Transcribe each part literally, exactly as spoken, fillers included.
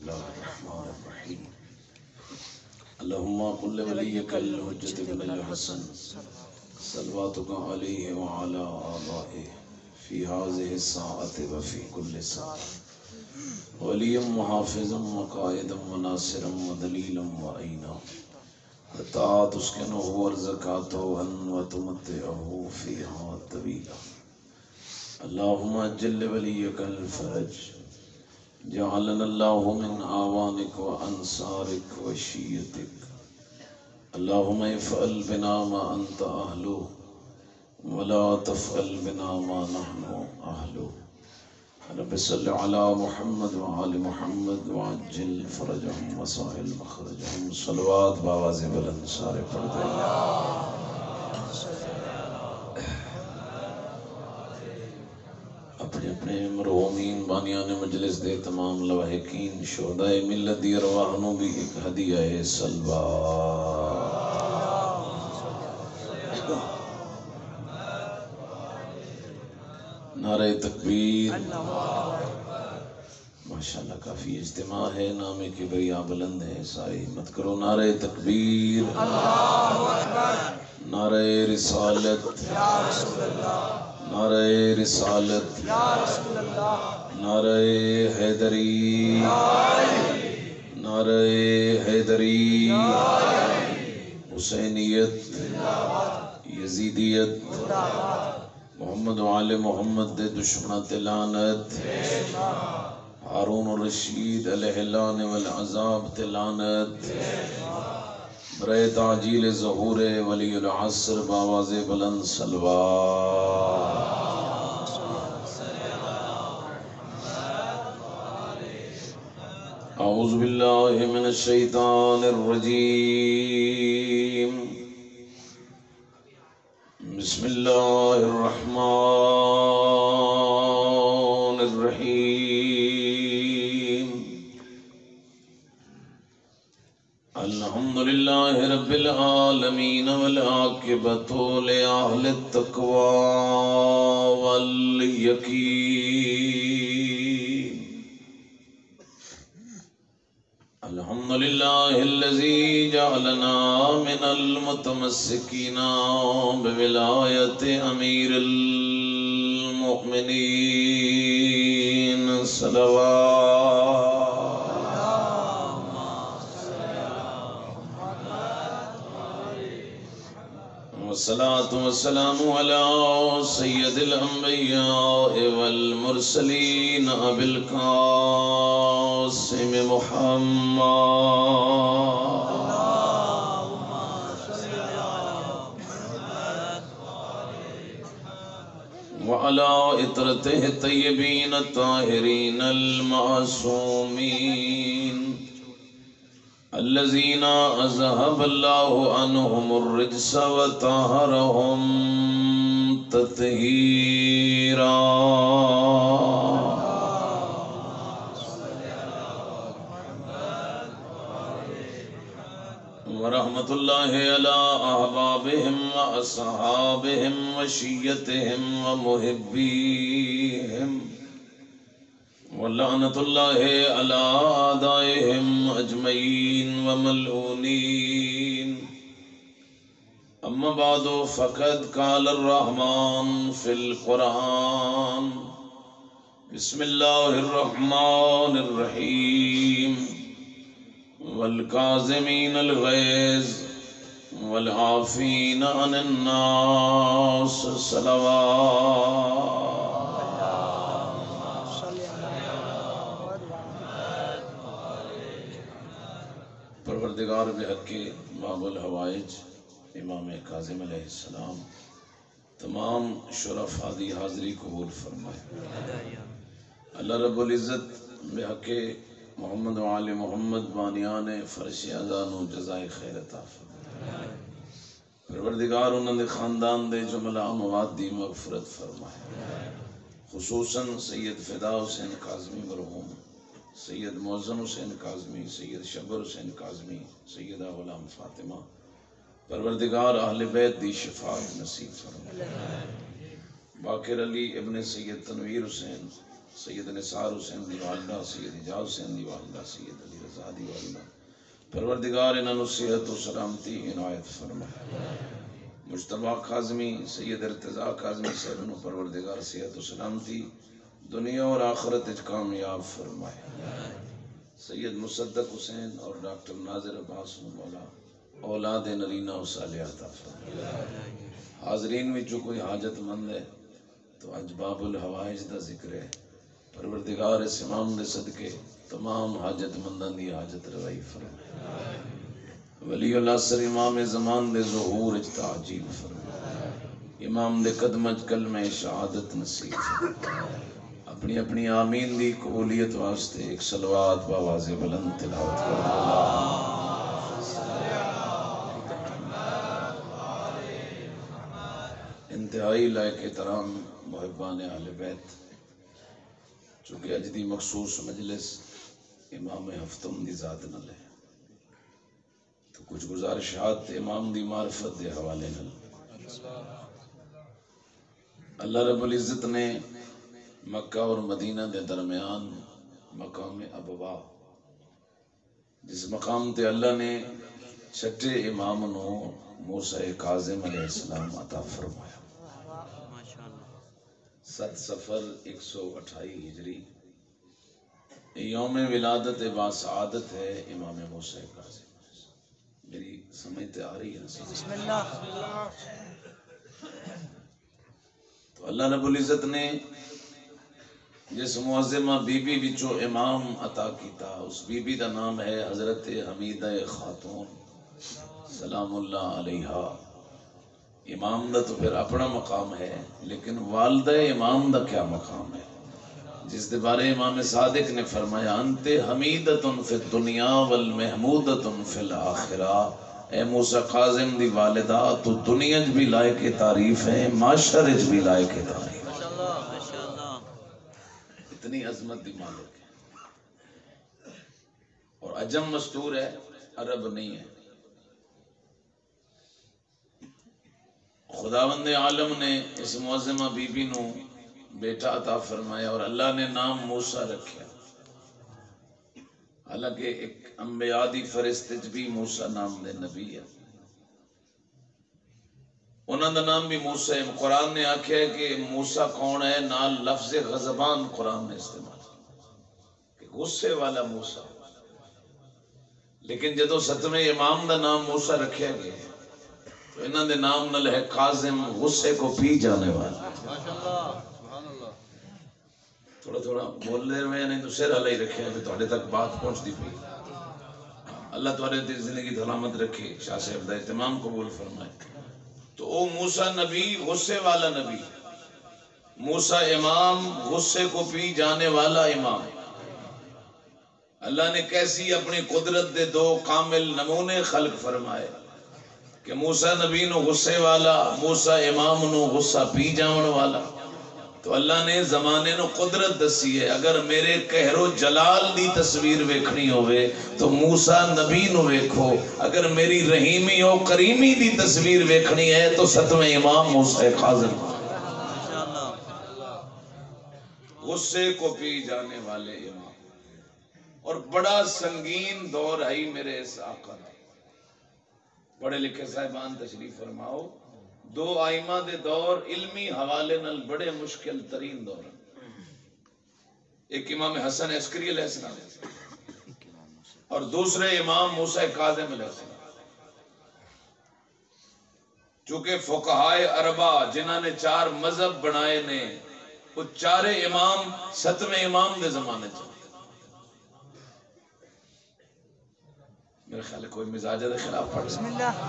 الله الرحمن الرحيم اللهم قل لوليك الحجة بن الحسن صلواتك عليه وعلى آبائه في هذه الساعة وفي كل ساعة وليا وحافظا وقائدا وناصرا ودليلا وعينا حتى تسكنه ورزقه وتمتعه فيها طويلا اللهم اجل وليك الفرج جعلنا الله من آوانك وأنصارك وشيتك اللهم افعل بنا ما أنت أهله ولا تفعل بنا ما نحن أهله رب صل على محمد وآل محمد وعجل فرجهم وسهل مخرجهم صلوات باواز بلند سارے پڑھ دیں اپنے اپنے مرحومین بانیان مجلس دے تمام لواحقین شہداء ملت دی ارواح نو بھی ایک ہدیہ ہے صلوات نعرہ تکبیر ماشاءاللہ کافی اجتماع ہے نام کبریا بلند ہے ساری ہمت کرو نعرہ تکبیر نعرہ رسالت نعرہ رسالت نعرہ حیدری نعرہ حیدری حسینیت یزیدیت محمد و آل محمد دے دشمنات لعنت ہارون الرشید علیہ اللعن والعذاب لعنت برائے تعجیل ظہور ولی العصر باواز بلند صلوات اعوذ باللہ من الشیطان الرجیم بسم اللہ الرحمن الرحیم الحمدللہ رب العالمین والعاقبۃ لأہل التقوی والیقین الحمدللہ الذی جعلنا من المتمسکین بولایت امیر المؤمنین صلوات والصلاة والسلام على سید الانبیاء والمرسلین ابی القاسم محمد وعلى عطرته الطيبين الطاهرين المعصومين الذين أذهب الله عنهم الرجس وطهرهم تطهيرا ورحمة الله على أحبابهم وأصحابهم وشيتهم ومحبيهم ولعنة الله على أعدائهم أجمعين وملعونين أما بعد فقد قال الرحمن في القرآن بسم الله الرحمن الرحيم والكاظمين الغيظ والعافين عن الناس صلوات پروردگار بحق باب الحوائج امام کاظم علیہ السلام تمام شرفاء دی حاضری قبول فرمائے اللہ رب العزت بحق محمد و آل محمد بانیان فرش اذانو جزائے خیر عطا فرمائے پروردگار انہوں نے خاندان دے جملہ مواد دی مغفرت فرمائے خصوصاً سید فدا حسین کاظمی مرحوم سید معظم حسین کاظمی سید شبر حسین کاظمی سیدہ غلام فاطمہ پروردگار اہل بیت دی شفاعت نصیب فرمائے باقر علی ابن سید تنویر حسین سید نثار حسین دی والدہ، سید اجاز حسین دی والدہ، سید علی رضا دی والدہ، پروردگار انہاں نوں صحت و سلامتی عنایت فرما۔ مجتبیٰ کاظمی، سید ارتضیٰ کاظمی صاحب نوں پروردگار صحت و سلامتی دنیا اور آخرت وچ کامیاب فرمائے۔ سید مصدق حسین اور ڈاکٹر ناظر عباس نوں مولا اولاد نرینہ و صالحہ عطا فرمائے۔ حاضرین وچوں کوئی حاجت مند ہے تو اج باب الحوائج دا ذکر ہے، پروردگار اس امام دے صدقے تمام حاجت منداں دی حاجت روائی فرمائے۔ ولی العصر امام زمان دے ظہور اچ تعجیل فرمائے، امام دے قدم اچ کلمہ شہادت نصیب فرمائے۔ اپنی اپنی آمین دی قبولیت واسطے ایک صلوات بآواز بلند تلاوت کرو۔ انتہائی لائق احترام محبان اہل بیت، چونکہ اج دی مخصوص مجلس امام ہفتم دی ذات نال ہے تو کچھ گزارشات امام دی معرفت دے حوالے نال۔ اللہ رب العزت نے مکہ اور مدینہ دے درمیان مقام ابوا، جس مقام تے اللہ نے چھٹے امام نو موسیٰ کاظم علیہ السلام عطا فرمایا۔ ست سفر ایک سو اٹھائی ہجری یوم ولادت با سعادت ہے امام موسیٰ کاظم۔ میری سمجھتے آ رہی ہے؟ بسم اللہ۔ تو اللہ رب العزت نے جس معظمہ بی بی بچو امام عطا کیتا، اس بی بی دا نام ہے حضرت حمیدہ خاتون سلام اللہ علیہا۔ امام دا تو پھر اپنا مقام ہے، لیکن والدہ امام دا کیا مقام ہے، جس دے بارے امام صادق نے فرمایا انت حمیدتن فی الدنیا والمحمودتن فی الآخرہ۔ اے موسیٰ کاظم دی والدہ، تو دنیا بھی لائق تعریف ہے، معاشر بھی لائق تعریف ہے۔ اتنی عظمت دی مالک ہے، اور عجم مستور ہے، عرب نہیں ہے۔ خداوند عالم نے اس معظمہ بی بی نو بیٹا عطا فرمایا اور اللہ نے نام موسیٰ رکھیا، حالانکہ ایک انبیاء دی فرشتے بھی موسیٰ نام دے نبی ہے، انہاں دا نام بھی موسیٰ ہے۔ قرآن نے آکھیا ہے کہ موسیٰ کون ہے، نال لفظ غضبان قرآن نے استعمال کہ غصے والا موسیٰ، لیکن جدو ستویں امام دا نام موسیٰ رکھیا گیا تو انہاں دے نام نل ہے کاظم، غصے کو پی جانے والا۔ تھوڑا تھوڑا بول دے رہے ہیں، نہیں تو سر اللہ ہی رکھے ہیں، تو تک بات پہنچ دی پئی۔ اللہ تعالیٰ دی زندگی سلامت رکھے، شاہ صاحب دا اہتمام قبول فرمائے۔ تو او موسیٰ نبی غصے والا نبی، موسیٰ امام غصے کو پی جانے والا امام۔ اللہ نے کیسی اپنی قدرت دے دو کامل نمونے خلق فرمائے کہ موسیٰ نبی نو غصے والا، موسیٰ امام نو غصہ پی جاون والا۔ تو اللہ نے زمانے نو قدرت دسی ہے، اگر میرے قہر و جلال دی تصویر ویکھنی ہوئے تو موسیٰ نبی نو ویکھو، اگر میری رحیمی و کریمی دی تصویر ویکھنی ہے تو ستویں امام موسیٰ کاظم۔ غصے کو پی جانے والے امام، اور بڑا سنگین دور آئی میرے اس آقا نے۔ بڑے لکھے صاحبان تشریف فرماؤ، دو آئمہ دے دور علمی حوالے نال بڑے مشکل ترین دور، ایک امام حسن عسکری علیہ السلام اور دوسرے امام موسیٰ کاظم علیہ السلام۔ چونکہ فقہائے اربع جنہاں نے چار مذہب بنائے نے، وہ چارے امام ستویں امام دے زمانے چاہتے۔ میرے خیال ہے کوئی مزاجہ دے خلاف پڑھ بسم اللہ۔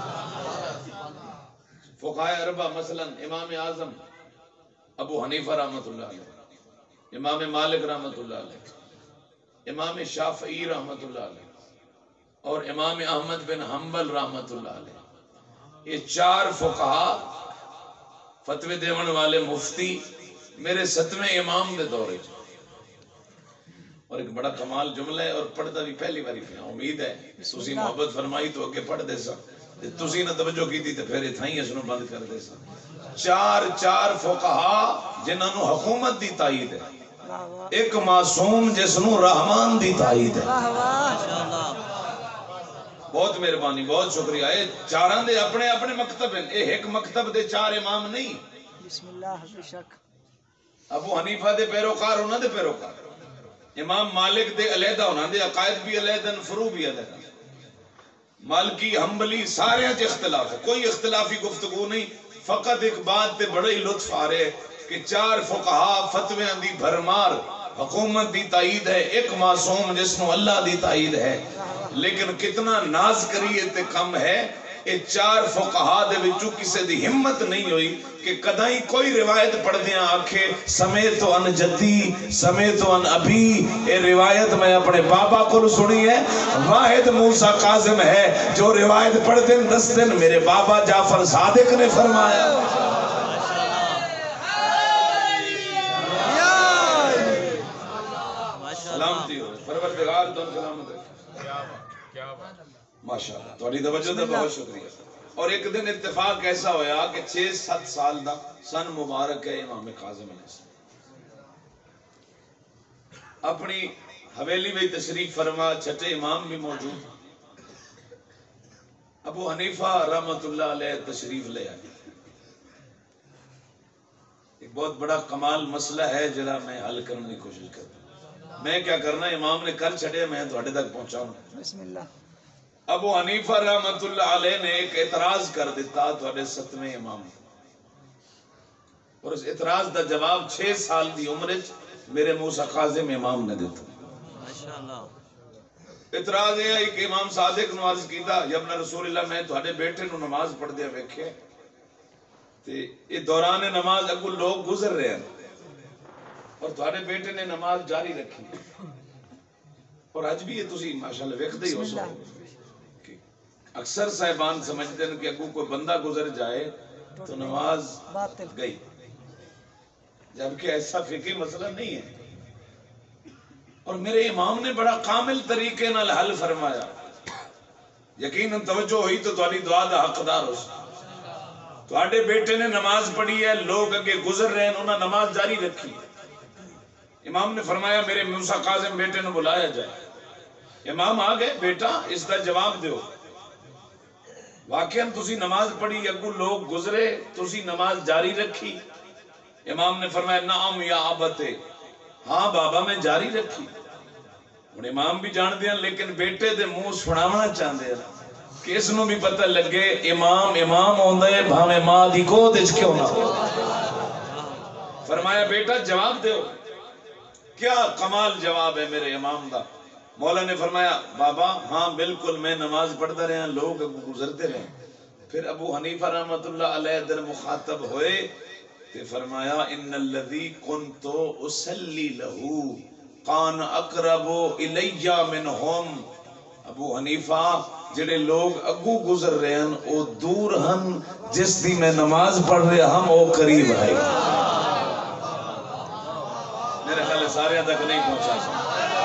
فقہائے اربع مثلا امام اعظم ابو حنیفہ رحمت اللہ علیہ، امام مالک رحمت اللہ علیہ، امام شافعی رحمت اللہ علیہ اور امام احمد بن حنبل رحمت اللہ علیہ، یہ چار فقہا فتوے دیون والے مفتی میرے ستویں امام دے دورے۔ اور ایک بڑا کمال جملہ ہے، اور پڑھتا بھی پہلی باری پہ امید ہے تسی محبت فرمائی تو اگے پڑھ دے سا، تسی نہ توجہ کی تھی تو پھر اتھائیں اس نو بند کر دے سا۔ چار چار فقہا جنہاں نو حکومت دی تائید ہے، ایک معصوم جس نو رحمان دی تائید ہے. بہت مہربانی، بہت شکریہ. اے چاراں دے اپنے اپنے مکتب ہیں، اے ایک مکتب دے چار امام نہیں. بسم اللہ بے شک. ابو حنیفہ دے پیروکار انہاں دے پیروکار، امام مالک دے علیحدہ انہاں دے عقائد بھی علیحدہ، فروع بھی علیحدہ. مالکی حنبلی سارے چ اختلاف ہے، کوئی اختلافی گفتگو نہیں. فقط ایک بات تے بڑا ہی لطف آ رہے کہ چار فقہا فتویاں دی بھرمار، حکومت دی تائید ہے، ایک معصوم جس نو اللہ دی تائید ہے. لیکن کتنا ناز کریے تے کم ہے. اے چار فقہا دے وچوں کسے دی ہمت نہیں ہوئی کہ کدائی کوئی روایت پڑھ دیاں آکھے سمیتو ان جدی سمیتو ان ابی. اے روایت میں اپنے بابا کو سنی ہے. واحد موسیٰ قاظم ہے جو روایت پڑھ دیں دس دن میرے بابا جعفر صادق نے فرمایا. سلامتی ہو پروردگار دن سلامت ہے. ماشاءاللہ تھوڑی توجہ دا بہت شکریہ. اور ایک دن اتفاق ایسا ہویا کہ چھ سات سال دا سن مبارک ہے امام کاظم علیہ السلام اپنی حویلی میں تشریف فرما، چھٹے امام بھی موجود. ابو حنیفہ رحمت اللہ علیہ تشریف لے آئے. ایک بہت بڑا کمال مسئلہ ہے جڑا میں حل کرنے کی کوشش کرتا ہوں. میں کیا کرنا، امام نے کر چھڑے میں تھوڑے تک پہنچاؤں. بسم اللہ. ابو حنیفہ رحمت اللہ علیہ نے ایک اعتراض کر دیتا تھوڑے ستویں امام، اور اس اعتراض دا جواب چھ سال دی عمر میرے موسیٰ قاظم امام نے دیتا. اعتراض یہ ہے کہ امام صادق نے عرض کیتا یا ابن رسول اللہ میں تھوڑے بیٹے نو نماز پڑھ دیا ویکھے تے یہ دوران نماز اگو لوگ گزر رہے ہیں اور تھوڑے بیٹے نے نماز جاری رکھی. اور آج بھی یہ تسی ماشاءاللہ ویکھ دے ہو سو اکثر صاحبان سمجھتے ہیں کہ اگو کوئی بندہ گزر جائے تو نماز گئی، جبکہ ایسا فقہی مسئلہ نہیں ہے. اور میرے امام نے بڑا کامل طریقے نال حل فرمایا. یقیناً توجہ ہوئی تو تھوڑی دعا دا حقدار ہو. تھوڑے بیٹے نے نماز پڑھی ہے، لوگ اگے گزر رہے ہیں، انہوں نے نماز جاری رکھی. امام نے فرمایا میرے موسیٰ قاظم بیٹے نے بلایا جائے. امام آ گئے، بیٹا اس دا جواب دیو، واقعاً تسی نماز پڑھی اگو لوگ گزرے تسی نماز جاری رکھی؟ امام نے فرمایا نعم یا ابتے، ہاں بابا میں جاری رکھی. اور امام بھی جان دیا لیکن بیٹے دے منہ سناونا چاہتے ہیں کہ اس نو بھی پتہ لگے امام امام ہوندا ہے بھاویں ماں دی گود وچ کیوں نہ ہو. فرمایا بیٹا جواب دیو. کیا کمال جواب ہے میرے امام دا. مولا نے فرمایا بابا ہاں بالکل میں نماز پڑھتا رہا، لوگ گزرتے رہے. پھر ابو حنیفہ رحمت اللہ علیہ در مخاطب ہوئے تے فرمایا ان الذی کنت اصلی لہو کان اقرب الی منہم. ابو حنیفہ جڑے لوگ اگو گزر رہے ہیں او دور ہن، جس دی میں نماز پڑھ رہے ہم او قریب ہے. میرے خیال سارے تک نہیں پہنچا سکتا.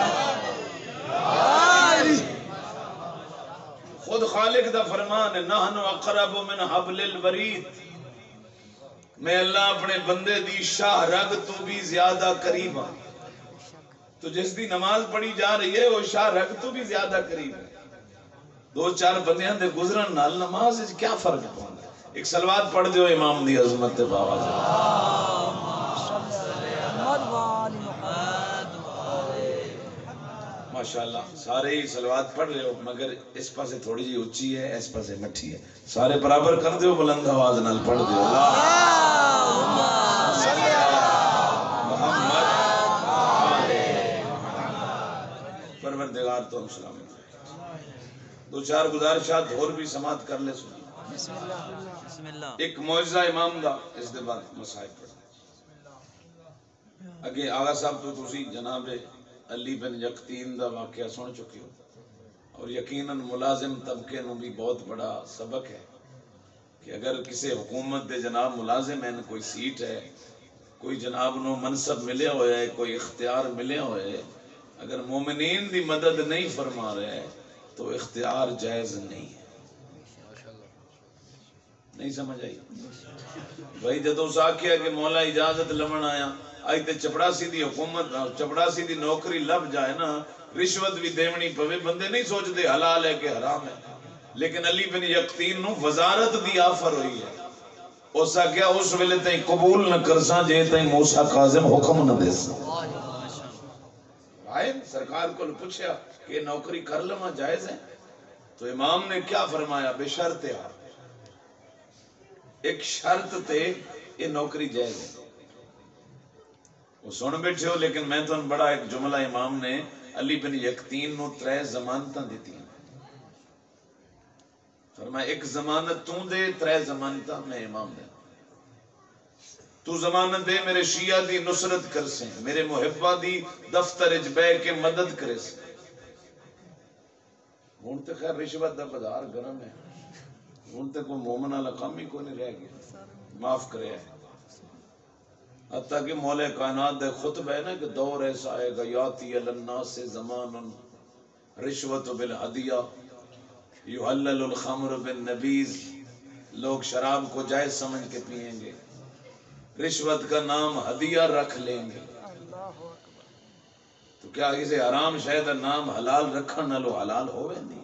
خود خالق دا فرمان ہے نحن اقرب من حبل الورید. میں اللہ اپنے بندے دی شاہ رگ تو بھی زیادہ قریب ہوں. تو جس دی نماز پڑھی جا رہی ہے وہ شاہ رگ تو بھی زیادہ قریب ہے. دو چار بندیاں دے گزرن نال نماز وچ کیا فرق پوندا. ایک صلوات پڑھ دیو امام دی عظمت تے باوجود. ماشاءاللہ سارے ہی صلوات پڑھ رہے ہو مگر اس پاسے تھوڑی جی اونچی ہے اس پاسے مٹھی ہے. سارے برابر کر دیو، بلند آواز نال پڑھ دیو اللہم صلی علی محمد پروردگار تو ہم سلامت. دو چار گزارشات اور بھی سماعت کر لے سنی. بسم اللہ. ایک معجزہ امام دا اس دے بعد مصائب پڑھ. اگے آغا صاحب تو تسی جناب علی بن یقطین دا واقعہ سن چکے ہو اور یقیناً ملازم طبقے نو بھی بہت بڑا سبق ہے کہ اگر کسی حکومت دے جناب ملازم ہیں، کوئی سیٹ ہے، کوئی جناب نو منصب ملے ہوئے ہے، کوئی اختیار ملے ہوئے ہے، اگر مومنین دی مدد نہیں فرما رہے ہیں تو اختیار جائز نہیں ہے. نہیں سمجھ آئی بھائی؟ جدو سا کیا کہ مولا اجازت لمن آیا آج تے چپڑاسی دی حکومت چپڑاسی دی نوکری لب جائے نا رشوت بھی دیونی پوے بندے نہیں سوچتے حلال ہے کہ حرام ہے. لیکن علی بن یقطین نو وزارت دی آفر ہوئی ہے. اسا کیا اس ویلے تائیں قبول نہ کرساں جے تائیں موسیٰ کاظم حکم نہ دیساں. آئے سرکار کو پوچھا کہ نوکری کر لما جائز ہے؟ تو امام نے کیا فرمایا؟ بے شرط ہے. ایک شرط تے یہ نوکری جائز ہے. وہ سن بیٹھے ہو لیکن میں تو بڑا ایک جملہ امام نے علی بن یقطین نو ترے ضمانتاں دیتی ہیں. فرمایا ایک ضمانت تو دے ترے ضمانتاں میں امام دے. تو ضمانت دے میرے شیعہ دی نصرت کر سے میرے محبہ دی دفتر اچ بے کے مدد کرے سے. ہوں تے خیر رشوت دا بازار گرم ہے. ہوں تے کوئی مومن والا کام ہی کوئی نہیں رہ گیا. معاف کرے ہے. حتیٰ کہ مولا کائنات دے خطبہ ہے نا کہ دور ایسا آئے گا یاتی الناس زمان رشوت بالہدیہ یحلل الخمر بالنبیذ. لوگ شراب کو جائز سمجھ کے پئیں گے, رشوت کا نام ہدیہ رکھ لیں گے. تو کیا اسے حرام شاید نام حلال رکھن نالو حلال ہوئے نہیں؟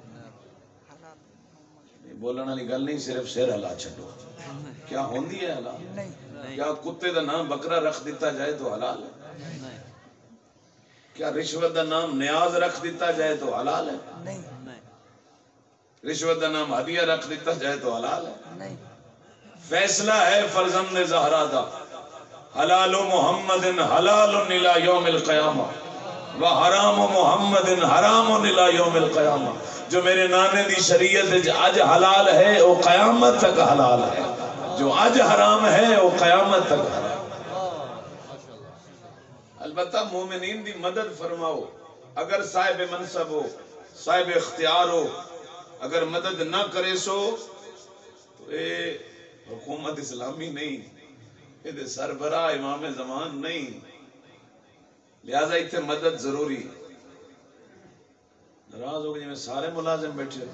بولن والی گل نہیں, صرف سر ہلا چھڈو. کیا ہوندی ہے حلال؟ کیا کتے دا نام بکرا رکھ دیتا جائے تو حلال ہے؟ کیا رشوت دا نام نیاز رکھ دیتا جائے تو حلال ہے؟ رشوت دا نام ہدیہ رکھ دیتا جائے تو حلال ہے؟ فیصلہ ہے فرزند زہرا دا حلال محمد حلال الى یوم القیامہ و حرام محمد حرام الى یوم القیامہ. جو میرے نانے دی شریعت اج حلال ہے وہ قیامت تک حلال ہے, جو اج حرام ہے وہ قیامت تک حرام. البتہ مومنین دی مدد فرماؤ. اگر صاحب منصب ہو, صاحب اختیار ہو, اگر مدد نہ کرے سو تو اے حکومت اسلامی نہیں, یہ سربراہ امام زمان نہیں. لہذا اتنے مدد ضروری ہے. ناراض ہو گئی میں سارے ملازم بیٹھے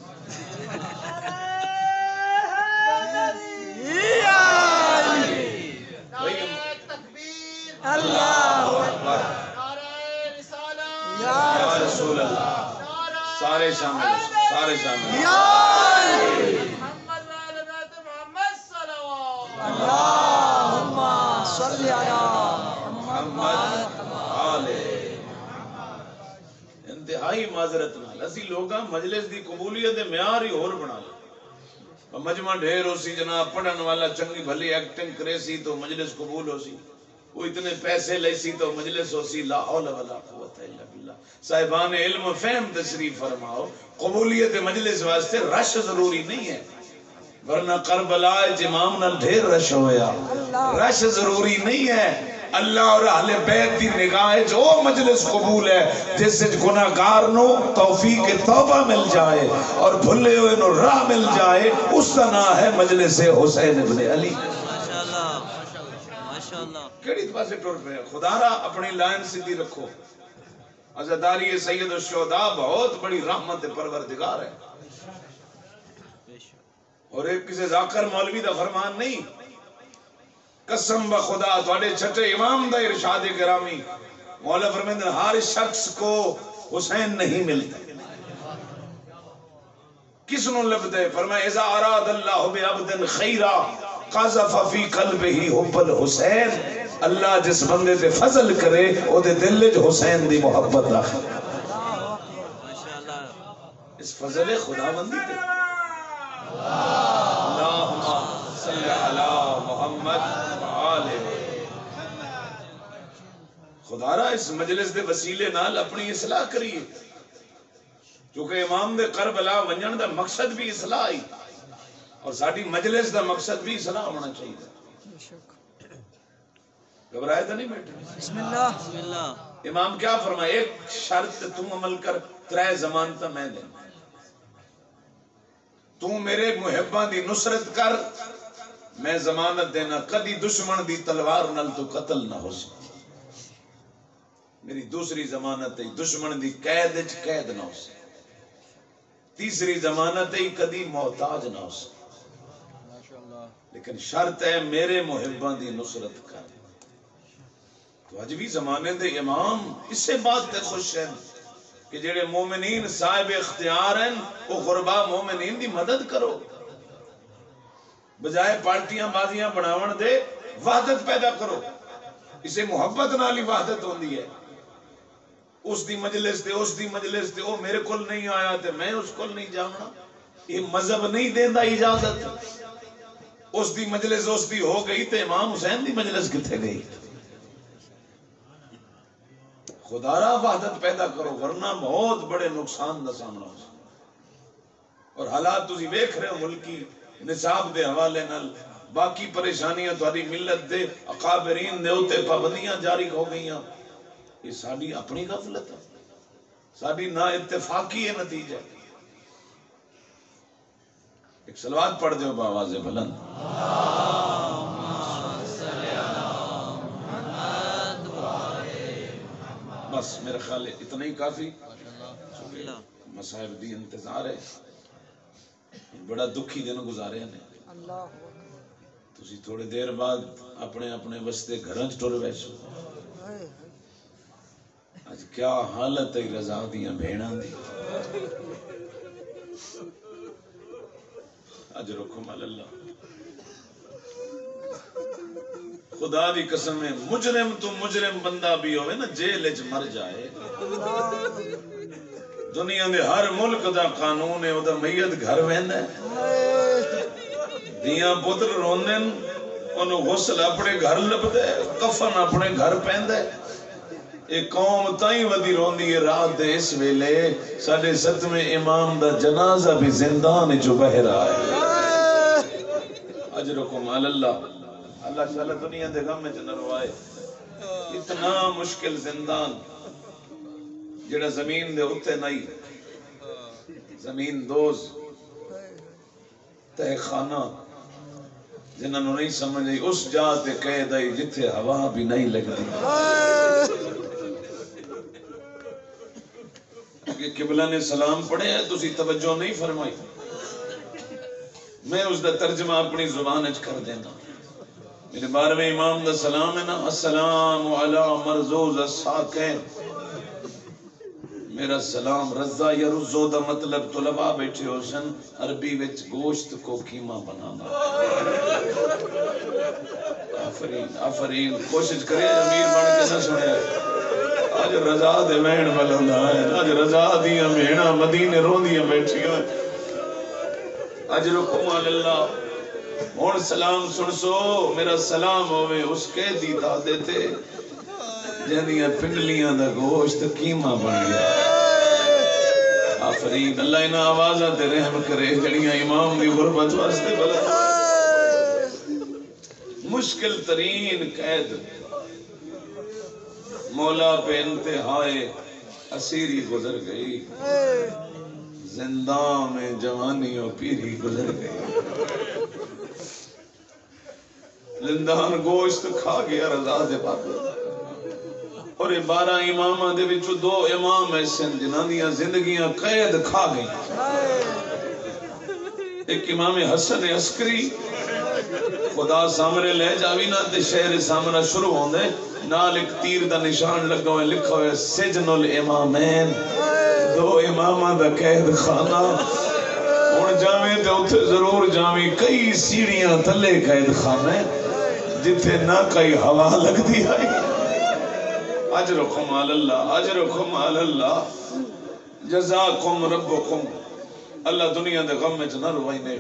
یا رسول اللہ. سارے شامل سارے شامل اللہم صلی علی محمد آلہ. انتہائی معذرت نال اسی لوگاں مجلس دی قبولیت دے معیار ہی اور بنا لے. مجمع ڈھیر ہو سی جناب, پڑھن والا چنگی بھلی ایکٹنگ کرے سی تو مجلس قبول ہو سی, وہ اتنے پیسے لے سی تو مجلس ہو سی. لا حول ولا قوت الا باللہ. صاحبان علم و فہم تشریف فرماؤ. قبولیت مجلس واسطے رش ضروری نہیں ہے, ورنہ کربلا امام نال ڈھیر رش ہویا. رش ضروری نہیں ہے. اللہ اور اہل بیت دی نگاہ جو مجلس قبول ہے جس سے گناہگار نو توفیق توبہ مل جائے اور بھلے ہوئے نو راہ مل جائے, اس کا نام ہے مجلس حسین ابن علی. ماشاءاللہ ماشاءاللہ. کیڑی پاسے ٹر پے خدا را اپنی لائن سیدھی رکھو. عزاداری سید الشہداء بہت بڑی رحمت پروردگار ہے, اور ایک کسی ذاکر مولوی دا فرمان نہیں. قسم بخدا تواڈے چھٹے امام دا ارشاد گرامی مولا فرماتے ہیں ہر شخص کو حسین نہیں ملتا. کس نو لبدے؟ فرمایا اذا اراد اللہ بعبد خیرا قذف فی قلبہ حب الحسین. اللہ جس بندے تے فضل کرے او دے دل وچ حسین دی محبت رکھ. ماشاءاللہ. اس فضل خداوندی تے اللہم صلی علی محمد خدا را اس مجلس دے وسیلے نال اپنی اصلاح کریے, کیونکہ امام دے کربلا ونجن دا مقصد بھی اصلاح ہی, اور ساڈی مجلس دا مقصد بھی اصلاح ہونا چاہیے. گھبرائے تو نہیں بیٹھے؟ بسم اللہ بسم اللہ. امام کیا فرمائے؟ ایک شرط تم عمل کر, ترے ضمانتاں میں دیں. تو میرے محباں دی نصرت کر, میں ضمانت دینا کدی دشمن دی تلوار نال تو قتل نہ ہو سکے. میری دوسری ضمانت ہے دشمن دی قید وچ قید نہ ہو سکے. تیسری ضمانت ہے کدی محتاج نہ ہو سکے. لیکن شرط ہے میرے محباں دی نصرت کر. تو اج بھی زمانے دے امام اسے بات تے خوش ہیں کہ جڑے مومنین صاحب اختیار ہیں وہ غربا مومنین دی مدد کرو، بجائے پارٹیاں بازیاں بناون دے وحدت پیدا کرو۔ اسے محبت نال ہی وحدت ہوندی ہے۔ اس دی مجلس تے اس دی مجلس تے او میرے کول نہیں آیا تے میں اس کول نہیں جانا، یہ مذہب نہیں دیندا اجازت۔ اس دی مجلس اس دی ہو گئی تے امام حسین دی مجلس کتھے گئی؟ خدا را وحدت پیدا کرو ورنہ بہت بڑے نقصان دا سامنا ہو سکتا۔ اور حالات تسی ویکھ رہے ہو ملکی نصاب دے حوالے نال، باقی پریشانیاں تہاڈی ملت دے اکابرین دے اوتے پابندیاں جاری ہو گئیاں، یہ ساری اپنی غفلت ہے، ساری نا اتفاقی ہے نتیجہ۔ ایک صلوات پڑھ دیو بآواز بلند۔ بس میرے خیال ہے اتنا ہی کافی، مصائب دی انتظار ہے، بڑا دکھی دن گزارے ہیں۔ تسی تھوڑے دیر بعد اپنے اپنے وستے گھراں چ ٹر بیٹھو۔ اج کیا حالت ہے رضا دیاں بھیڑاں دی، اج رکھم اللہ خدا دی قسم ہے، مجرم تو مجرم بندہ بھی ہوئے نا جیل وچ مر جائے، دنیا دے ہر ملک دا قانون ہے، او دا میت گھر ویندا ہے، دیاں پتر روندن، انہوں غسل اپنے گھر لبدا ہے، کفن اپنے گھر پیندا ہے۔ ایک قوم تائیں ودی روندی ہے رات دے اس ویلے ساڈے ستویں امام دا جنازہ بھی زندان چ بہ رہا ہے۔ اجرکم اللہ، اللہ تعالی دنیا دے غم وچ نہ روائے۔ اتنا مشکل زندان جڑا زمین دے اوتے نہیں، زمین دوز تہ خانہ جنہاں نوں نہیں سمجھ آئی، اس جا تے قید آئی جتھے ہوا بھی نہیں لگتی۔ کہ قبلہ نے سلام پڑھے ہیں تسی توجہ نہیں فرمائی، میں اس دا ترجمہ اپنی زبان اچ کر دینا۔ میرے بارہویں امام دا سلام ہے نا، السلام علی مرزوز الساکین، میرا سلام رضا یا رزو دا مطلب طلباء بیٹھے ہو سن عربی وچ گوشت کو قیمہ بنانا۔ آفرین آفرین، کوشش کرے امیر بن کے نہ سنے۔ آج رضا دے مہن بلند آئے، آج رضا دیاں مہنہ مدینے رو دیاں بیٹھی ہوئے۔ آج رکم اللہ ہون سلام سن سو، میرا سلام ہوئے اس قیدی دادے تھے جہنیاں پنڈلیاں دا گوشت قیمہ بن گیا۔ آفرین، اللہ انہاں آوازہ تے رحم کرے جڑیاں امام دی غربت واسطے بلند۔ مشکل ترین قید مولا پہ انتہائے اسیری گزر گئی، زندان میں جوانی و پیری گزر گئی، زندان گوشت کھا گیا رضا دے باقی۔ اور یہ بارہ امامہ دے وچوں دو امام ایسے جنہاں دیاں زندگیاں قید کھا گئی۔ ایک امام حسن عسکری خدا سامنے لے جاوی نا تے شہر سامنے شروع ہوندے، نال ایک تیر دا نشان لگا ہوئے لکھا ہوئے سجن الامامین، دو امامہ دا قید خانہ۔ ہن جاویں تے اوتھے ضرور جاویں کئی سیڑھیاں تھلے قید خانے جتھے نہ کئی ہوا لگدی آئی۔ اجرکم اللہ، اجرکم اللہ، جزاکم ربکم، اللہ دنیا دے غم وچ نہ روائینے۔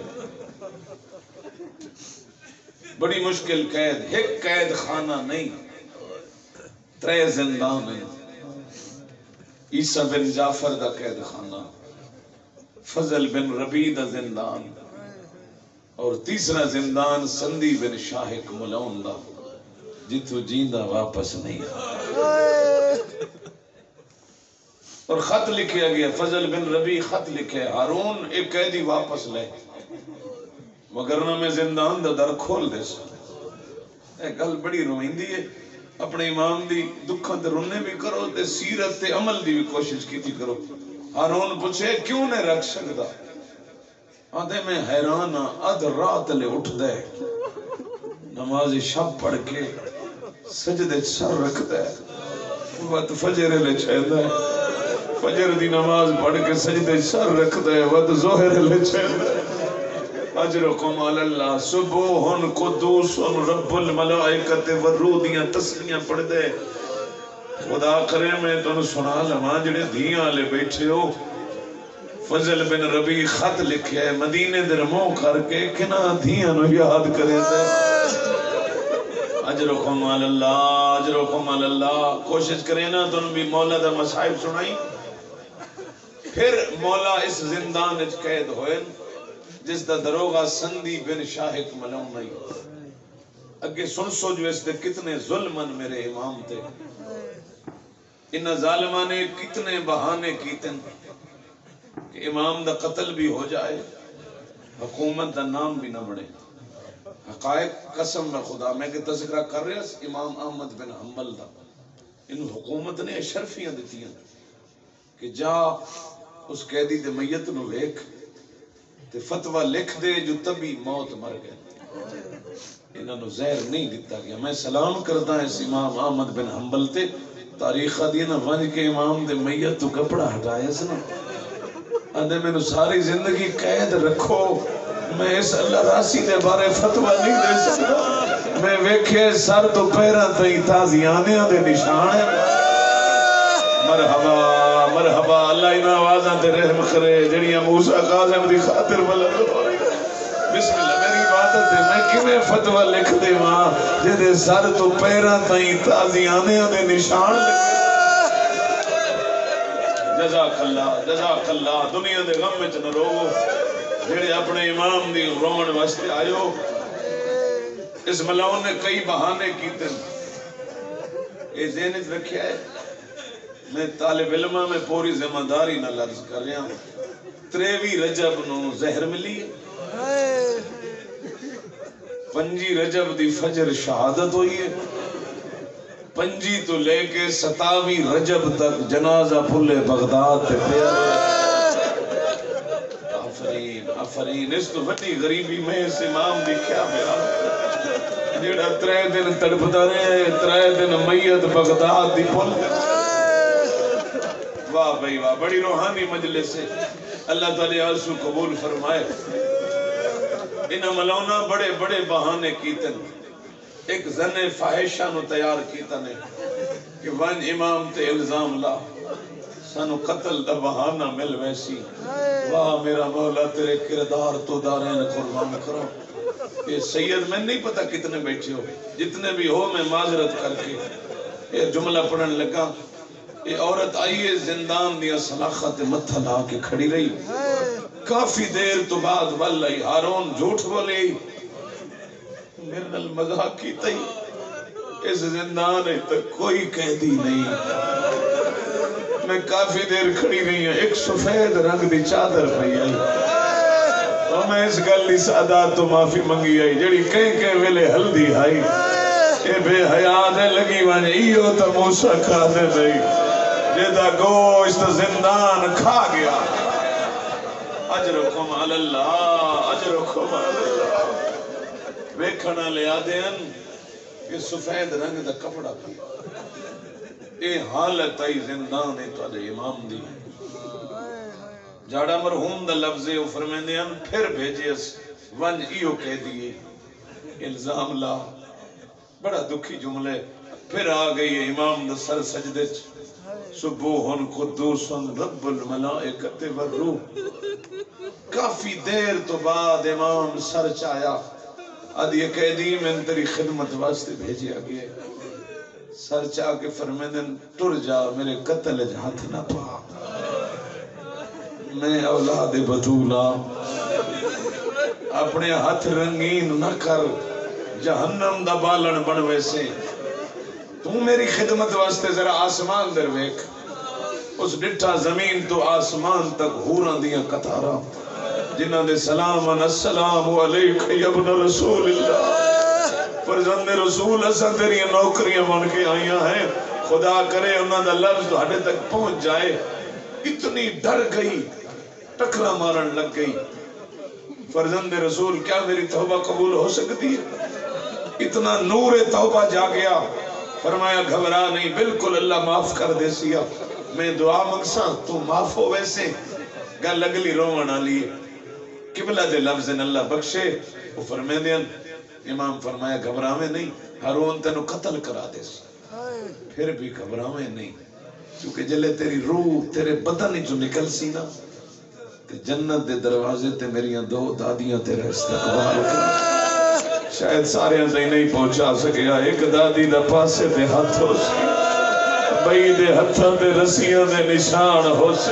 بڑی مشکل قید، ایک قید خانہ نہیں، ترے زندان ہیں۔ عیسیٰ بن جعفر دا قید خانہ، فضل بن ربی دا زندان، اور تیسرا زندان سندی بن شاہق ملعون دا جتو جیندہ واپس نہیں آیا۔ اور خط لکھیا گیا، فضل بن ربی خط لکھے، ہارون ایک قیدی واپس لے وگرنہ میں زندان دا در کھول دے سا۔ ایک گل بڑی روئندی ہے، اپنے امام دی دکھان تے رونے بھی کرو تے سیرت تے عمل دی بھی کوشش کی تھی کرو۔ ہارون پوچھے کیوں نے رکھ سکتا؟ آدھے میں حیران ہاں، ادھ رات لے اٹھ دے نماز شب پڑھ کے سجدے سر رکھتا ہے وقت فجر لے چھیندا ہے فجر دی نماز پڑھ کے سجدے سر رکھتا ہے وقت ظہر لے چھیندا ہے اجرکم علی اللہ سبوحن قدوس رب الملائکت والروح دیاں تسبیحاں پڑھ دے خدا کرے میں تانوں سنا لواں جڑے دھیاں والے بیٹھے ہو فضل بن ربی خط لکھیا ہے مدینے دے منہ کر کے کنا دھیاں نو یاد کرے تے اجرکم علی اللہ اجرکم علی اللہ کوشش کرے نا تانوں بھی مولا دا مصائب سنائی پھر مولا اس زندان وچ قید ہوئے جس دا دروغہ سندی بن شاہق ملون نہیں اگے سن سو جو اس دے کتنے ظلمن میرے امام تے انہاں ظالماں نے کتنے بہانے کیتے کہ امام دا قتل بھی ہو جائے حکومت دا نام بھی نہ بڑھے حقائق قسم میں خدا میں کہ تذکرہ کر رہے ہیں امام احمد بن حنبل دا انہوں حکومت نے اشرفیاں دیتی ہیں کہ جا اس قیدی دے میت نو ویکھ تے فتوہ لکھ دے جو تبھی موت مر گئے انہوں نے زہر نہیں دیتا گیا میں سلام کرتا ہے اس امام احمد بن حنبل تے تاریخ دینا ونج کے امام دے میت تو کپڑا ہٹایا سنا آدھے میں نے ساری زندگی قید رکھو میں اس اللہ راسی دے بارے فتوہ نہیں دے سکتا میں ویکھے سر تو پیرا تئی تازیانے دے نشان ہے مرحبا مرحبا اللہ انہاں آوازاں تے رحم کرے جڑیاں موسیٰ قاسم دی خاطر بلند ہو رہی بسم اللہ میری عبادت ہے میں کیویں فتوی لکھ دے ماں جے سر تو پیراں تائیں تازیانے دے نشان لگے جزاک اللہ جزاک اللہ دنیا دے غم وچ نہ رو جڑے اپنے امام دی رون واسطے آیو اس ملاؤن نے کئی بہانے کیتے اے ذہن وچ رکھیا ہے میں طالب علمہ میں پوری ذمہ داری نہ لرز کر رہا ہوں تریوی رجب نو زہر ملی پنجی رجب دی فجر شہادت ہوئی ہے پنجی تو لے کے ستاوی رجب تک جنازہ پھلے بغداد تے پیا آفرین آفرین اس تو بڑی غریبی میں اس امام دی کیا بیان جیڑا ترے دن تڑپتا رہے ترے دن میت بغداد دی پھل واہ بھائی واہ بڑی روحانی مجلس ہے اللہ تعالی آرزو قبول فرمائے انہاں ملونا بڑے بڑے بہانے کیتے ایک زن فاحشہ نو تیار کیتا نے کہ ون امام تے الزام لا سانو قتل دا بہانہ مل ویسی واہ میرا مولا تیرے کردار تو دارین قربان کرو یہ سید میں نہیں پتا کتنے بیٹھے ہو جتنے بھی ہو میں معذرت کر کے یہ جملہ پڑھن لگا یہ عورت آئیے زندان دیا صلاخت متھا لا کے کھڑی رہی کافی دیر تو بعد واللہ ہارون جھوٹ بولے میرے نال مذاق کی تئی اس زندان تک کوئی قیدی نہیں میں کافی دیر کھڑی رہی ہوں ایک سفید رنگ دی چادر پئی آئی اور میں اس گل دی سادات تو معافی منگی آئی جڑی کہیں کہیں ویلے ہلدی آئی اے بے حیات ہے لگی وانے ایو تا موسیٰ کھا دے نہیں جیدہ گوشت زندان کھا گیا اجرکم علی اللہ اجرکم علی اللہ ویکھنا لے آدین یہ سفید رنگ دا کپڑا پیا اے حالت آئی زندان ہے تو آدھے امام دی جاڑا مرحوم دا لفظے او فرمیندیاں پھر بھیجے اس ون ایو کہہ دیئے الزام لا بڑا دکھی جملے پھر آ گئی امام دا سر سجدے سبوحن قدوسن رب الملائکت والروح کافی دیر تو بعد امام سر چایا آدھی یہ قیدی میں تیری خدمت واسطے بھیجیا گئے سر چاہ کے فرمیدن ٹر جا میرے قتل ہاتھ نہ پا میں اولاد بطولہ اپنے ہاتھ رنگین نہ کر جہنم دا بالن بن ویسے تو میری خدمت واسطے ذرا آسمان در ویک اس ڈٹھا زمین تو آسمان تک ہوران دیا قطارا جنہاں دے سلام السلام علیک ابن رسول اللہ فرزند رسول اساں تیری نوکریاں بن کے آئیاں ہیں خدا کرے انہاں دا لفظ تو ہڈے تک پہنچ جائے اتنی ڈر گئی ٹکرا مارن لگ گئی فرزند رسول کیا میری توبہ قبول ہو سکتی ہے اتنا نور توبہ جا گیا فرمایا گھبرا نہیں، بالکل اللہ معاف کر دے سیا، میں دعا مقصا تو معاف ہو ویسے گل اگلی رومن آلی قبلہ دے لفظ اللہ بخشے۔ وہ فرمائے دیں امام فرمایا گھبرا میں نہیں، ہارون تینو قتل کرا دے سی، پھر بھی گھبرا میں نہیں، کیونکہ جلے تیری روح تیرے بدن جو نکل سی نا تے جنت دے دروازے تے میریاں دو دادیاں تیرا استقبال کر، شاید سارے اندھے نہیں پہنچا سکیا، ایک دادی دا پاسے دے ہاتھ ہو سی، بئی دے ہتھاں دے رسیاں دے نشان ہو سے۔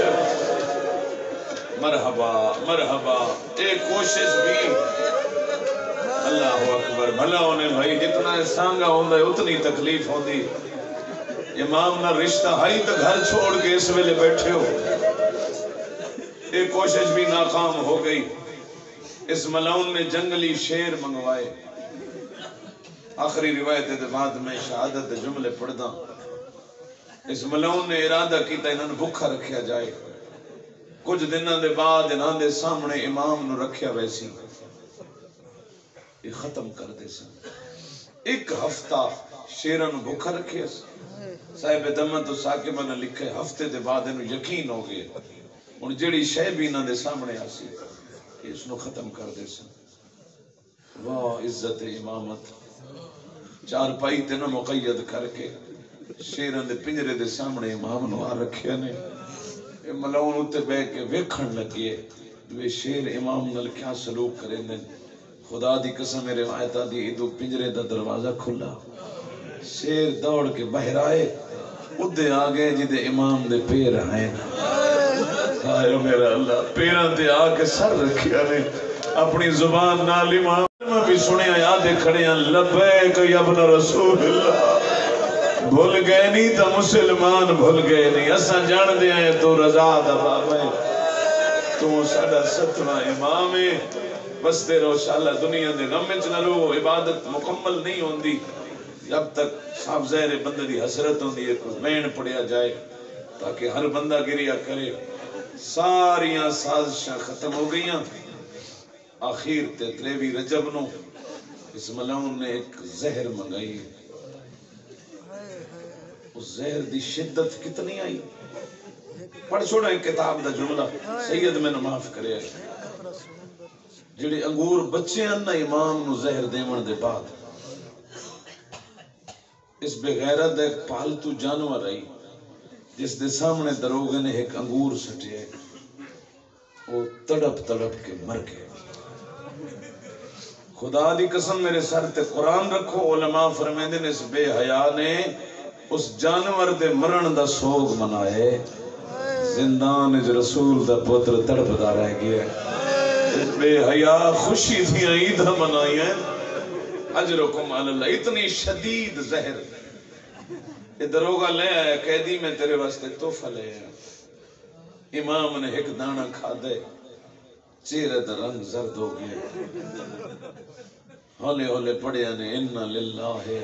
مرحبا مرحبا، ایک کوشش بھی، اللہ اکبر، بھلا ہونے بھائی جتنا سانگا ہوندہ ہے اتنی تکلیف ہوندی، امام نہ رشتہ ہائی تو گھر چھوڑ کے اس ویلے بیٹھے ہو، ایک کوشش بھی ناکام ہو گئی۔ اس ملعون نے جنگلی شیر منگوائے، آخری روایت کے بعد میں شہادت جملے پڑھدا، اس ملعون نے ارادہ کیتا انہوں نے بھکھا رکھیا جائے، کچھ دنوں دے بعد انہوں دے سامنے امام نو رکھیا ویسی، یہ ختم کر دے سن، ایک ہفتہ شیرن بھکھا رکھیا سی، صاحب دمن تو ساکبہ نے لکھے ہفتے دے بعد انہوں یقین ہو گئے، ان جڑی شے بھی انہوں دے سامنے آسی اس نو ختم کر دے سن۔ واہ عزت امامت، چار پائی تے نہ مقید کر کے شیرن دے پنجرے دے سامنے امام نو آ رکھیا نے، ملعون اتے بے کے ویکھن لگے دوے شیر امام نل کیا سلوک کریں دیں، خدا دی قسم میرے روایتہ دی ادو پنجرے دا دروازہ کھلا، شیر دوڑ کے باہر آئے، ادھے آگئے جدے امام دے پیر آئے، آئے میرا اللہ، پیران دے آگے سر رکھیا نے، اپنی زبان نال امام میں بھی سنے آیادے کھڑے ہیں، لبیک یا ابن رسول اللہ، بھول گئے نہیں تا مسلمان بھول گئے نہیں، اساں جان دے آئے تو رضا دا بابا ہے، تو ساڑا ستواں امام ہے، بس تیرے انشاءاللہ دنیا دے غم میں چنلو، عبادت مکمل نہیں ہوندی جب تک صاحب زہر بندہ دی حسرت ہوندی ہے، کچھ مین پڑیا جائے تاکہ ہر بندہ گریا کرے۔ ساریاں سازشاں ختم ہو گئیاں، آخیر تے تریوی رجب نو اس ملعون نے ایک زہر منگائی، اس زہر دی شدت کتنی آئی، پڑھ چھوڑا ایک کتاب دا جملہ، سید میں نے معاف کرے، جڑے انگور بچے ہیں نا امام نو زہر دیون دے بعد، اس بے غیرت ایک پالتو جانور آئی جس دے سامنے دروگے نے ایک انگور سٹے، وہ تڑپ تڑپ کے مر گئے۔ خدا دی قسم میرے سر تے قرآن رکھو، علماء فرمیندے نے اس بے حیا نے اس جانور دے مرن دا سوگ منائے، زندان اج رسول دا پتر تڑپ دا رہ گیا ہے، اس بے حیا خوشی تھی عیدہ منائی ہیں، اجرکم علی اللہ، اتنی شدید زہر، یہ دروگا لے آیا قیدی میں تیرے واسطے تحفہ لے آیا، امام نے ایک دانہ کھا دے، چہرے دا رنگ زرد ہو گیا، ہولے ہولے پڑھیا نے انہا للہ ہے،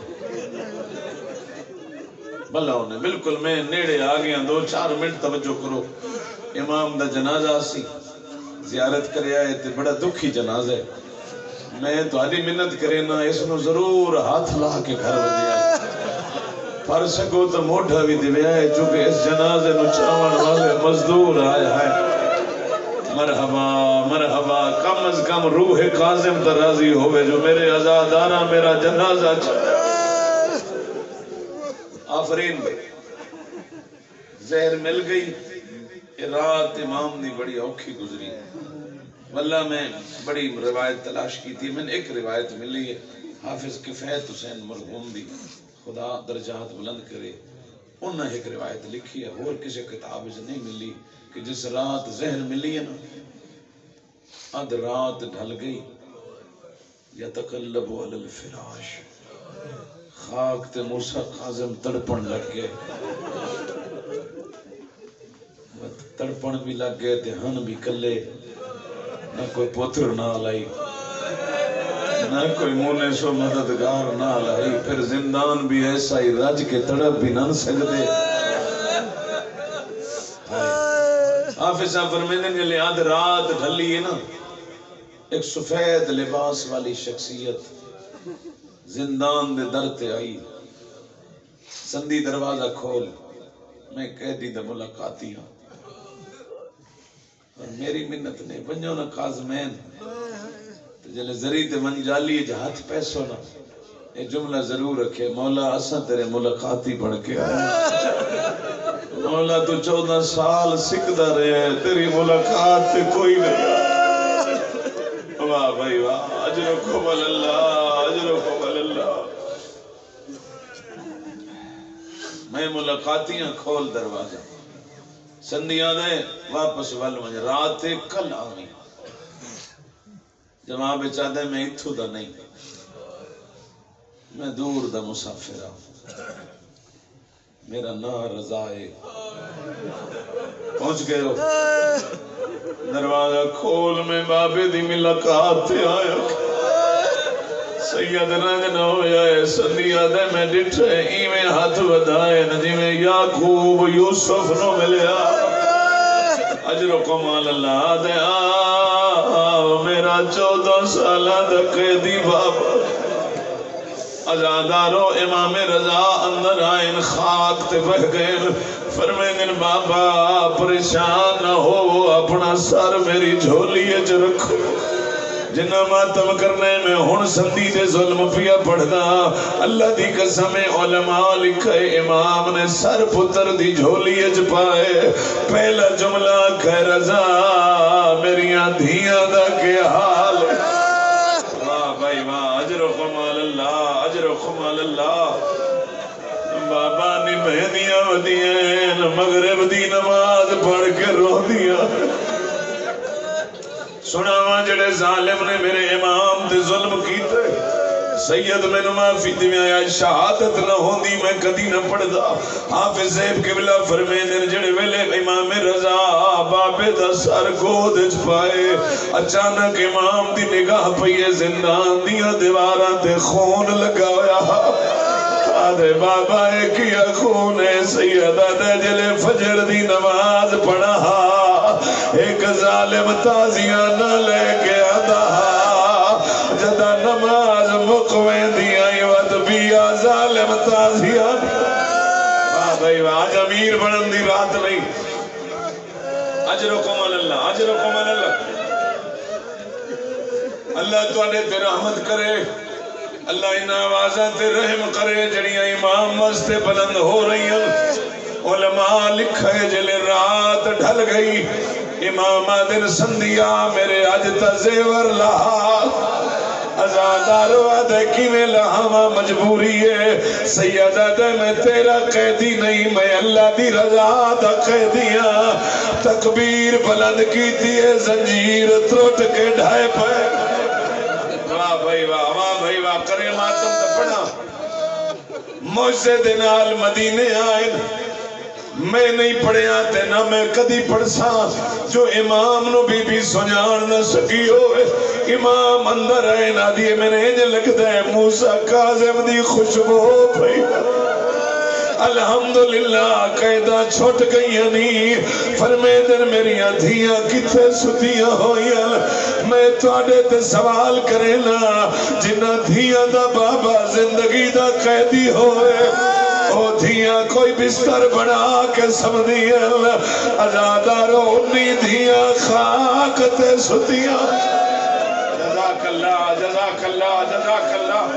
بھلا ہونے بالکل میں نیڑے آگیا، دو چار منٹ توجہ کرو، امام دا جنازہ سی، زیارت کرے آئے تے بڑا دکھی جنازہ ہے، میں تو آدھی منت کرے نا اس نو ضرور ہاتھ لا کے گھر بجیا پر سکو تو موڑھا بھی دیوے آئے، چونکہ اس جنازے نو چاون والے مزدور آئے آئے، مرحبا مرحبا، کم از کم روح قاسم تا راضی ہوئے جو میرے عزادارہ میرا جنازہ چھڑا، آفرین بھئی زہر مل گئی، رات امام نے بڑی اوکھی گزری، واللہ میں بڑی روایت تلاش کی تھی، میں نے ایک روایت ملی ہے، حافظ کفایت حسین مرحوم دی، خدا درجات بلند کرے، انہوں نے ایک روایت لکھی ہے، اور کسی کتاب سے نہیں ملی، کہ جس رات زہر ملی ہے نا، اد رات ڈھل گئی، یتقلب علی الفراش، خاک تے موسیٰ قاظم تڑپن لگ گئے، تڑپن بھی لگ گئے تے ہن بھی کلے، نہ کوئی پتر نہ لائی، نہ کوئی مونے سو مددگار نہ لائی، پھر زندان بھی ایسا ہی رج کے تڑپ بھی نہ سکتے، حافظ صاحب فرمیندے نے لے آدھ رات ڈھلی ہے نا، ایک سفید لباس والی شخصیت زندان دے در تے آئی، سندھی دروازہ کھول، میں قیدی دا ملاقاتی ہوں، اور میری منت نے ونجو نا کاظمین جلے ذریعہ تے من جالی جہات پیسو نا، یہ جملہ ضرور رکھے، مولا اساں تیرے ملاقاتی پڑھ کے آئے، مولا تو چودہ سال سکھدا رہے تیری ملاقات تے کوئی نہیں، واہ بھائی واہ، اجرکم اللہ، اجرکم اللہ۔ میں ملاقاتیاں کھول دروازہ، سندیاں دے واپس ول ونج، رات کل آویں، جواب چاہدے میں اتھو دا نہیں، میں دور دا مسافر ہوں، میرا نام رضا ہے، پہنچ گئے ہو، دروازہ کھول میں بابے دی ملاقات تے آیا، سید رنگ نہ ہویا ہے، سندیا دے میں ڈٹھے ایویں ہاتھ ودائے نجی میں یعقوب یوسف نو ملیا، اجرکم اللہ دے آ میرا چودہ سالہ دا قیدی بابا، ازادارو امام رضا اندر آئین خاک تے بہ گئے، فرمائیں بابا پریشان نہ ہو، اپنا سر میری جھولی اچ رکھو، جنہ ماتم کرنے میں ہن سندی دے ظلم پیا پڑھدا، اللہ دی قسم علماء لکھے امام نے سر پتر دی جھولی اچ پائے، پہلا جملہ کہ رضا میریاں دھیاں دا کے حال، واہ بھائی واہ، اجرکم اللہ، اجرکم اللہ۔ بابا نی مہدیاں ودیاں مغرب دی نماز پڑھ کے رو دیا، سناواں جڑے ظالم نے میرے امام تے ظلم کیتے، سید میں معافی دی آیا، شہادت نہ ہوندی میں کدی نہ پڑھدا، حافظ زیب قبلہ فرمیندے جڑے ویلے امام رضا بابے دا سر گود وچ پائے، اچانک امام دی نگاہ پئی زندان دیاں دیواراں تے خون لگا ہویا، آدھے بابا ایک یا خون ہے، سیدہ دے جلے فجر دی نماز پڑھا، ایک ظالم تازیاں نہ لے کے آدھا، جدہ نماز مقویں دیا ایوات بیا ظالم تازیاں، واہ بھائی واہ، آج امیر بڑھن دی رات نہیں، اجرکم اللہ، اجرکم اللہ، اللہ تو آنے تے رحمت کرے، اللہ ان آوازاں تے رحم کرے جڑیاں امام مستے بلند ہو رہی ہیں، علماء لکھے جلے رات ڈھل گئی، امام آدن سندیا میرے آج تزیور لہا، ازادارو آدھے کیویں لہاں مجبوری ہے، سیدہ دے میں تیرا قیدی نہیں، میں اللہ دی رضا دا قیدیاں، تکبیر بلند کی دیئے زنجیر تروٹ کے ڈھائے پہ، واہ بھائی واہ، واہ بھائی واہ، کرے ماتم تا پڑھا، موجزے دنال مدینے آئین، میں نہیں پڑھے آتے نہ میں کدی پڑھ سا، جو امام نو بی بی سنیان نہ سکی ہوئے، امام اندر آئے نا دیئے میں نے انجھ لکھ دے موسیٰ کاظم دی خوشبو بھائی، الحمدللہ قیدہ چھوٹ گئی نہیں، فرمیدن میری آدھیاں کتے ستیاں ہوئیاں، میں توڑے تے سوال کرے نا، جنہ دھیاں دا بابا زندگی دا قیدی ہوئے، او دھیاں کوئی بستر بنا کے سمدھیاں، ازادارو انی دھیاں خاک تے ستیاں، جزاک اللہ، جزاک اللہ، جزاک اللہ،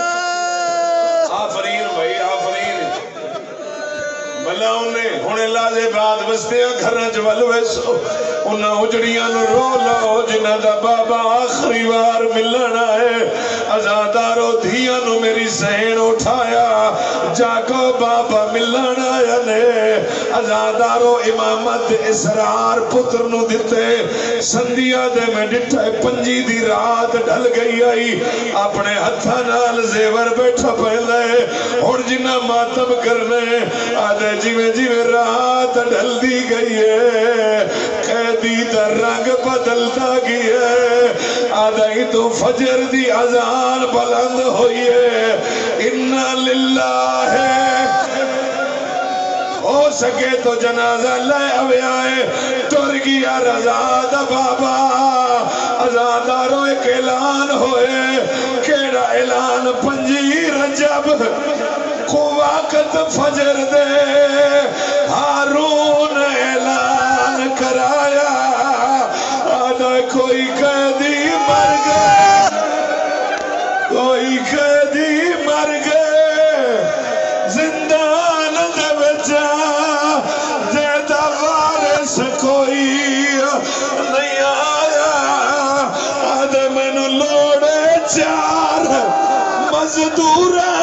آفرین بھائی آفرین، بلا انہیں ہونے لازے بعد بستیاں گھرنا جوالوے سو، انہاں اجڑیاں نو رو لاؤ جنہ دا بابا آخری بار ملنا ہے، ازادارو دھیاں نو میری سہین اٹھایا، جاگو بابا ملنا ہے نے، ازادارو امامت اسرار پتر نو دیتے، سندیا دے میں ڈٹھے پنجی دی رات ڈھل گئی آئی، اپنے ہتھا نال زیور بیٹھا پہلے، اور جنہ ماتم کرنے، آدھے جیویں جیویں رات ڈھل دی گئی ہے، قیدی دا رنگ بدلتا گئی ہے، آدھا ہی تو فجر دی اذان بلند ہوئی ہے، اِنَّا لِلَّهِ ہو سکے تو جنازہ لے اوے آئے، ٹر گیا رضا دا بابا، ازادارو ایک اعلان ہوئے، کیڑا اعلان پنجی رجب کو وقت فجر دے ہارون اعلان کرایا آدھا کوئی قیدی مر گئے کوئی قیدی مر گئے زندان دے بچا جیدہ وارث کوئی نہیں آیا آدھے میں نو لوڑے چار مزدورہ